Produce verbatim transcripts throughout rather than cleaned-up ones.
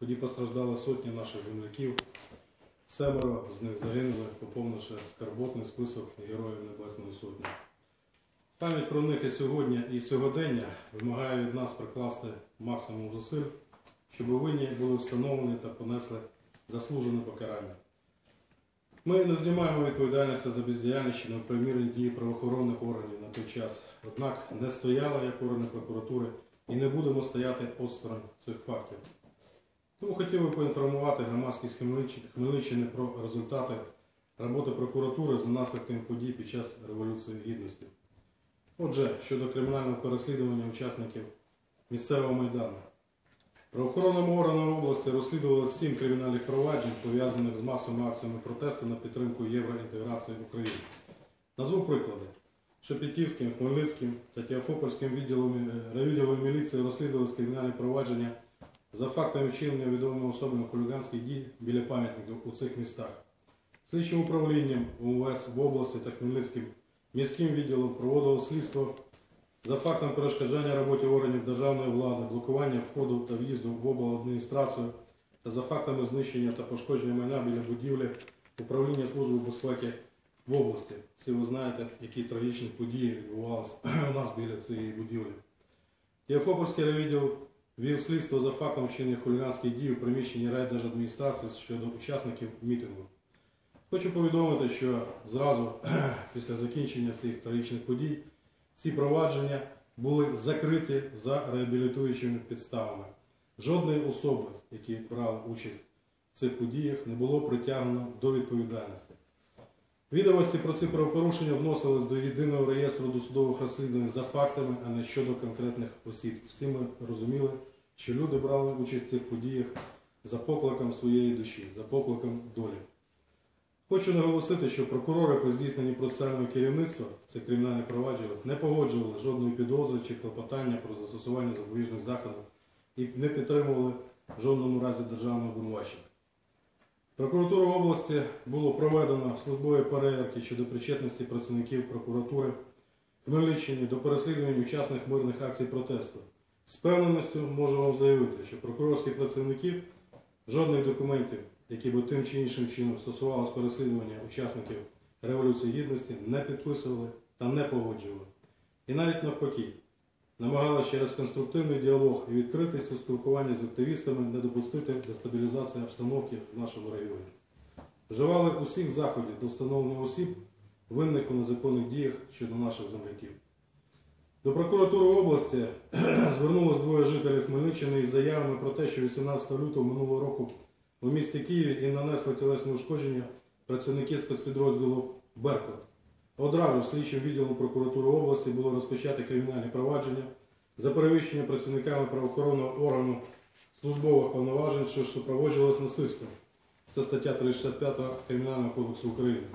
ході постраждали сотні наших земляків, семеро з них загинули, поповнивши скарботний список Героїв Небесної Сотні. Пам'ять про них і сьогодні, і сьогодення вимагає від нас прикласти максимум зусиль, щоб винні були встановлені та понесли заслужене покарання. Ми не знімаємо відповідальності за бездіяльність чи непримірні дії правоохоронних органів на той час, однак не стояли як органи прокуратури і не будемо стояти осторонь цих фактів. Тому хотів би поінформувати громадськість Хмельниччини про результати роботи прокуратури за наслідками подій під час Революції Гідності. Отже, щодо кримінального переслідування учасників місцевого Майдану. Правоохоронними органами області розслідували сім кримінальних проваджень, пов'язаних з масовими акціями протесту на підтримку євроінтеграції в Україні. Назву приклади. Шепетівським, Хмельницьким та Теофопольським райвідділом міліції розслідували кримінальні провадження за фактами вчинення відомими особами хуліганських дій біля пам'ятників у цих містах. Слідчим управлінням УМВС в області та Хмельницьким міським відділом проводило слідство за фактом перешкоджання роботі органів державної влади, блокування входу та в'їзду в обладміністрацію та за фактами знищення та пошкодження майна біля будівлі Управління Служби безпеки в області. Всі ви знаєте, які трагічні події відбувалися у нас біля цієї будівлі. Теофопольський райвідділ вів слідство за фактом вчинення хуліганських дій у приміщенні райдержадміністрації щодо учасників мітингу. Хочу повідомити, що зразу після закінчення цих трагічних подій ці провадження були закриті за реабілітуючими підставами. Жодної особи, які брали участь в цих подіях, не було притягнено до відповідальності. Відомості про ці правопорушення вносились до єдиного реєстру досудових розслідувань за фактами, а не щодо конкретних осіб. Всі ми розуміли, що люди брали участь в цих подіях за покликом своєї душі, за покликом долі. Хочу наголосити, що прокурори при здійсненні процесуального керівництва цих кримінальних проваджень не погоджували жодної підозри чи клопотання про застосування запобіжних заходів і не підтримували в жодному разі державного обвинувачення. Прокуратурою області було проведено службові перевірки щодо причетності працівників прокуратури Хмельниччини до переслідування учасників мирних акцій протесту. З певненістю можу вам заявити, що прокурорські працівники жодних документів, які б тим чи іншим чином стосувалися переслідування учасників Революції Гідності, не підписували та не погоджували. І навіть навпаки, намагалися через конструктивний діалог і відкритість у спілкуванні з активістами не допустити дестабілізації обстановки в нашому районі. Вживали усіх заходів до встановлення осіб, винних у незаконних діях щодо наших земляків. До прокуратури області звернулось двоє жителів Хмельниччини із заявами про те, що вісімнадцятого лютого минулого року у місті Києві їм нанесли тілесне ушкодження працівники спецпідрозділу «Беркут». Одразу слідчим відділом прокуратури області було розпочати кримінальні провадження за перевищення працівниками правоохоронного органу службових повноважень, що супроводжувалось насильством. Це стаття триста шістдесят п'ять Кримінального кодексу України.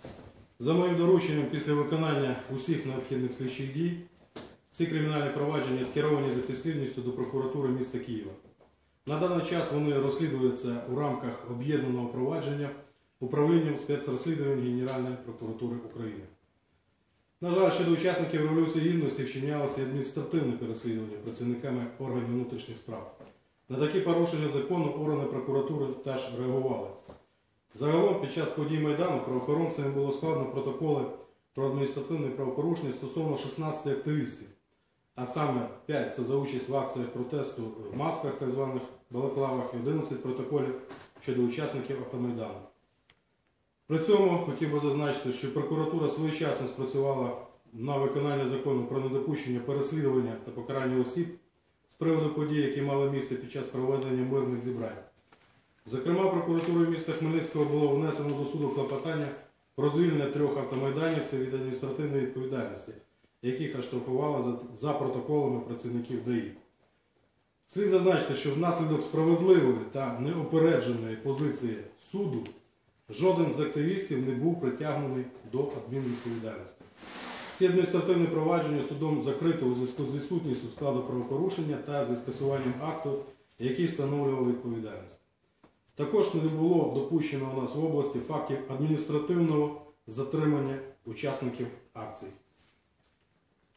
За моїм дорученням, після виконання усіх необхідних слідчих дій, ці кримінальні провадження скеровані за підслідністю до прокуратури міста Києва. На даний час вони розслідуються у рамках об'єднаного провадження Управлінням спецрозслідувань Генеральної прокуратури України. На жаль, щодо учасників Революції Гідності вчинялося адміністративне переслідування працівниками органів внутрішніх справ. На такі порушення закону органи прокуратури теж реагували. Загалом, під час подій Майдану правоохоронцями було складено протоколи про адміністративне правопорушення стосовно шістнадцяти активістів. А саме п'ять – це за участь в акціях протесту в масках, так званих балаклавах, і одинадцять протоколів щодо учасників автомайдану. При цьому хотів би зазначити, що прокуратура своєчасно спрацювала на виконання закону про недопущення переслідування та покарання осіб з приводу подій, які мали місце під час проведення мирних зібрань. Зокрема, прокуратурою міста Хмельницького було внесено до суду клопотання про звільнення трьох автомайданівців від адміністративної відповідальності, яких оштрафували за, за протоколами працівників ДАІ. Слід зазначити, що внаслідок справедливої та неупередженої позиції суду жоден з активістів не був притягнений до адмінвідповідальності. Всі адміністративні провадження судом закрито у зв'язку з відсутністю складу правопорушення та зі скасуванням акту, який встановлював відповідальність. Також не було допущено у нас в області фактів адміністративного затримання учасників акцій.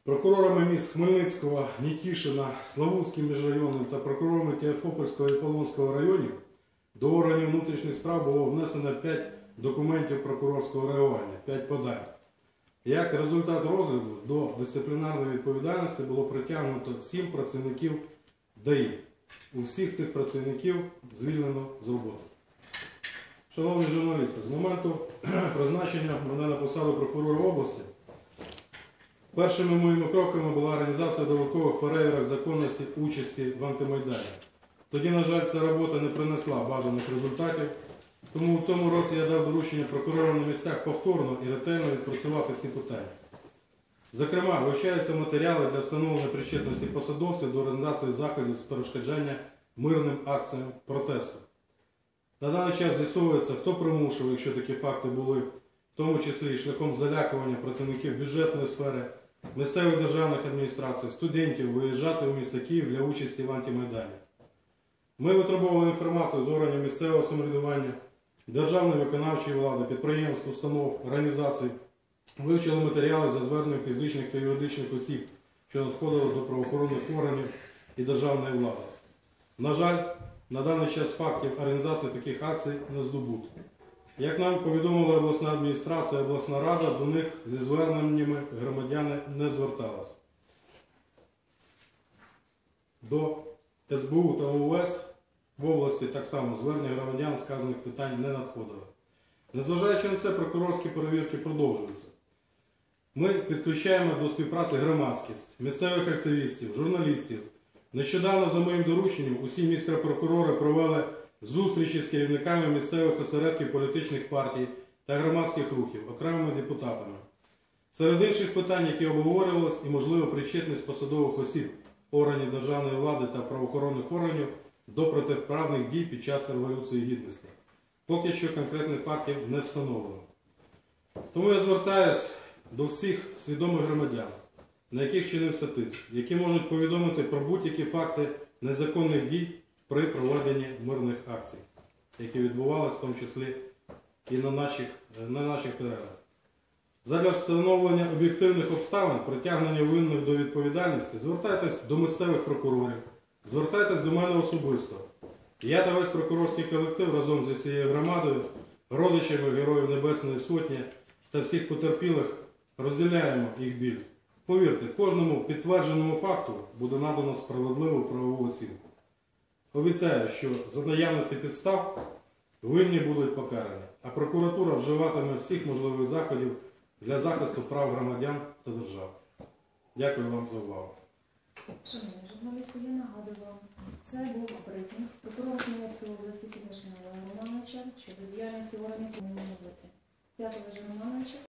прокурорами міст Хмельницького, Нікішина, Славутським міжрайонним та прокурорами Теофопольського і Полонського районів до органів внутрішніх справ було внесено п'ять документів прокурорського реагування, п'ять подань. Як результат розгляду до дисциплінарної відповідальності було притягнуто сім працівників ДАІ. У всіх цих працівників звільнено з роботи. Шановні журналісти, з моменту призначення мене на посаду прокурора області першими моїми кроками була організація додаткових перевірок законності участі в антимайдані. Тоді, на жаль, ця робота не принесла бажаних результатів, тому у цьому році я дав доручення прокурорам на місцях повторно і ретельно відпрацювати ці питання. Зокрема, вивчаються матеріали для встановлення причетності посадовців до організації заходів з перешкоджання мирним акціям протесту. На даний час з'ясовується, хто примушував, якщо такі факти були, в тому числі і шляхом залякування працівників бюджетної сфери, місцевих державних адміністрацій, студентів виїжджати в місто Київ для участі в антимайдані. Ми витребовували інформацію з органів місцевого самоврядування, державної виконавчої влади, підприємств, установ, організацій, вивчили матеріали за зверненням фізичних та юридичних осіб, що надходили до правоохоронних органів і державної влади. На жаль, на даний час фактів організації таких акцій не здобуто. Як нам повідомила обласна адміністрація, обласна рада, до них зі зверненнями громадяни не зверталися. До ес бе у та о ес в області так само звернення громадян сказаних питань не надходило. Незважаючи на це, прокурорські перевірки продовжуються. Ми підключаємо до співпраці громадськість, місцевих активістів, журналістів. Нещодавно за моїм дорученням усі міськропрокурори провели зустрічі з керівниками місцевих осередків політичних партій та громадських рухів, окремими депутатами. Серед інших питань, які обговорювалися, і можливо причетність посадових осіб органів державної влади та правоохоронних органів до протиправних дій під час Революції Гідності. Поки що конкретних фактів не встановлено. Тому я звертаюся до всіх свідомих громадян, на яких чинився тиск, які можуть повідомити про будь-які факти незаконних дій при проведенні мирних акцій, які відбувалися в тому числі і на наших, на наших теренах. Задля встановлення об'єктивних обставин, притягнення винних до відповідальності, звертайтесь до місцевих прокурорів, звертайтесь до мене особисто. Я та весь прокурорський колектив разом зі всією громадою, родичами Героїв Небесної Сотні та всіх потерпілих розділяємо їх біль. Повірте, кожному підтвердженому факту буде надано справедливу правову оцінку. Обіцяю, що за наявності підстав винні будуть покарані, а прокуратура вживатиме всіх можливих заходів для захисту прав громадян та держави. Дякую вам за увагу. Шановні журналісти, я нагадую вам, це був брифінг прокурора Хмельницької області Сіднишина Олега Романовича щодо діяльності органів у минулому році. Дякую, Олеже Романовичу.